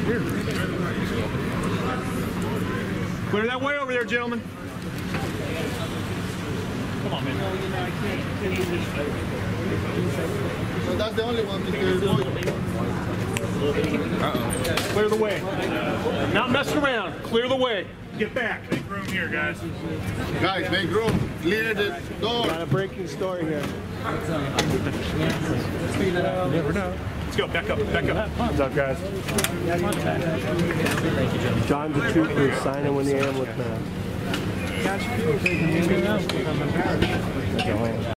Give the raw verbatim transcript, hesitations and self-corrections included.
Clear that way over there, gentlemen. Come on, man. So that's the only one. Uh-oh. Clear the way. Not messing around. Clear the way. Get back. Make room here, guys. Guys, make room. Clear the door. Got a breaking story here. Never know. Let's go. Back up. Back up. What's up, guys? John the Trooper signing when the ambulance man.